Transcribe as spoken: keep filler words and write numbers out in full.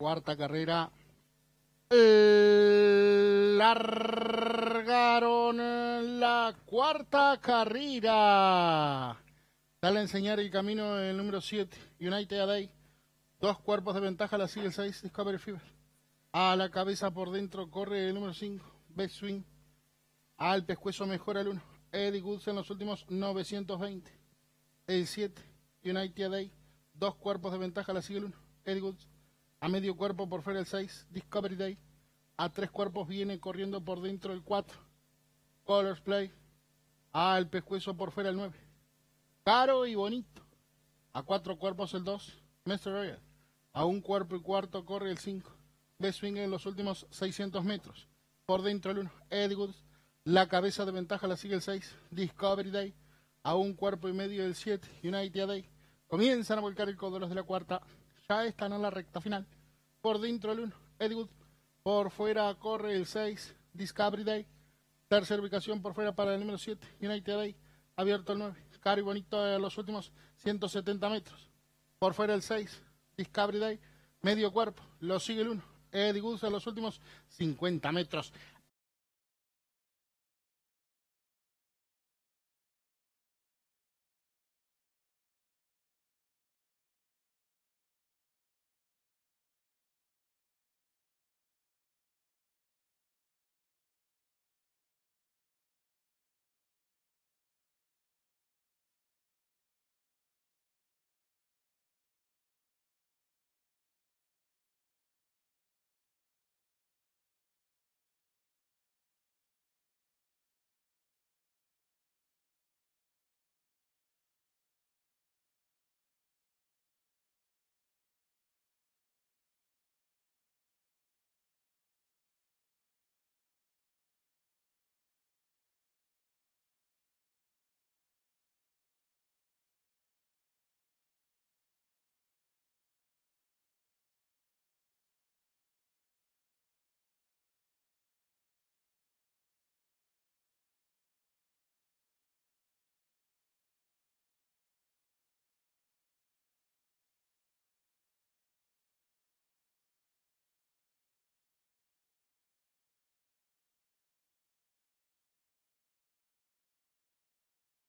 Cuarta carrera. Largaron la cuarta carrera. Dale a enseñar el camino el número siete, United A Day. Dos cuerpos de ventaja, la sigue el seis, Discovery Fever. A la cabeza por dentro corre el número cinco, Best Swing. Al pescuezo mejora el uno, Eddie Goods en los últimos novecientos veinte. El siete, United A Day. Dos cuerpos de ventaja, la sigue el uno, Eddie Goods. A medio cuerpo por fuera el seis, Discovery Day. A tres cuerpos viene corriendo por dentro el cuatro, Colors Play. Al pescuezo por fuera el nueve, Caro y Bonito. A cuatro cuerpos el dos, mister Royal. A un cuerpo y cuarto corre el cinco, Best Swing en los últimos seiscientos metros. Por dentro el uno, Eddie Goods. La cabeza de ventaja la sigue el seis, Discovery Day. A un cuerpo y medio el siete, United A Day. Comienzan a volcar el codo los de la cuarta. Ya están en la recta final. Por dentro el uno, Eddie Goods. Por fuera corre el seis, Discovery Day. Tercera ubicación por fuera para el número siete, United A Day. Abierto el nueve, Caro y Bonito a los últimos ciento setenta metros. Por fuera el seis, Discovery Day. Medio cuerpo, lo sigue el uno, Eddie Goods a los últimos cincuenta metros.